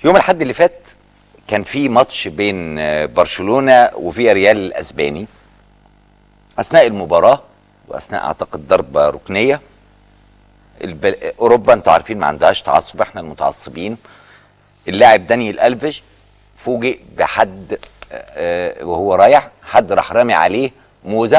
يوم الاحد اللي فات كان في ماتش بين برشلونة وفيا ريال الاسباني. اثناء المباراة واثناء اعتقد ضربة ركنية، اوروبا انتوا عارفين ما عندهاش تعصب، احنا المتعصبين. اللاعب دانيال الفيش فوجئ بحد وهو رايح، حد راح رامي عليه موزة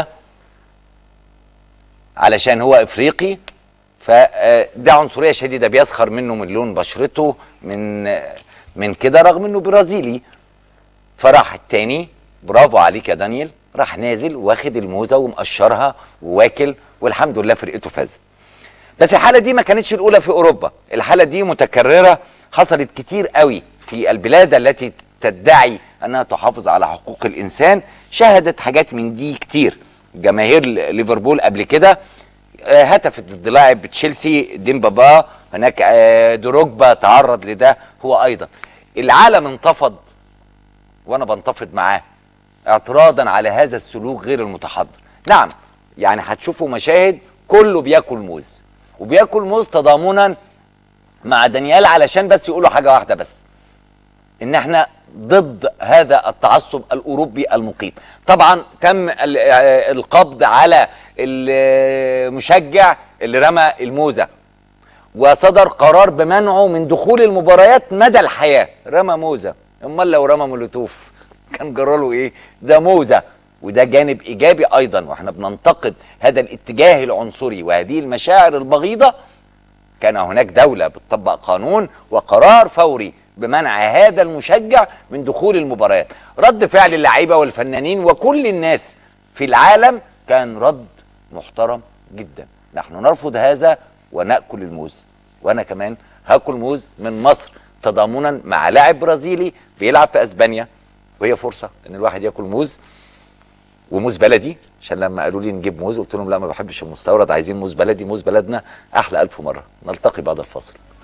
علشان هو افريقي، فده عنصريه شديده، بيسخر منه من لون بشرته، من كده، رغم انه برازيلي. فراح التاني، برافو عليك يا دانيال، راح نازل واخد الموزه ومقشرها وواكل، والحمد لله فرقته فازت. بس الحاله دي ما كانتش الاولى في اوروبا، الحاله دي متكرره، حصلت كتير قوي في البلاد التي تدعي انها تحافظ على حقوق الانسان. شهدت حاجات من دي كتير. جماهير ليفربول قبل كده هتفت ضد لاعب تشيلسي ديمبابا، هناك دروجبا تعرض لده هو ايضا. العالم انتفض وانا بنتفض معاه اعتراضا على هذا السلوك غير المتحضر. نعم، يعني هتشوفوا مشاهد كله بياكل موز، وبياكل موز تضامنا مع دانيال، علشان بس يقولوا حاجه واحده بس، ان احنا ضد هذا التعصب الاوروبي المقيت. طبعا تم القبض على المشجع اللي رمى الموزه، وصدر قرار بمنعه من دخول المباريات مدى الحياه. رمى موزه، امال لو رمى مولوتوف كان جراله ايه؟ ده موزه. وده جانب ايجابي ايضا، واحنا بننتقد هذا الاتجاه العنصري وهذه المشاعر البغيضه. كان هناك دوله بتطبق قانون وقرار فوري بمنع هذا المشجع من دخول المباريات. رد فعل اللعيبه والفنانين وكل الناس في العالم كان رد محترم جدا. نحن نرفض هذا ونأكل الموز، وانا كمان هاكل موز من مصر تضامنا مع لاعب برازيلي بيلعب في اسبانيا، وهي فرصه ان الواحد ياكل موز، وموز بلدي. عشان لما قالوا لي نجيب موز قلت لهم لا، ما بحبش المستورد، عايزين موز بلدي، موز بلدنا احلى 1000 مره. نلتقي بعد الفاصل.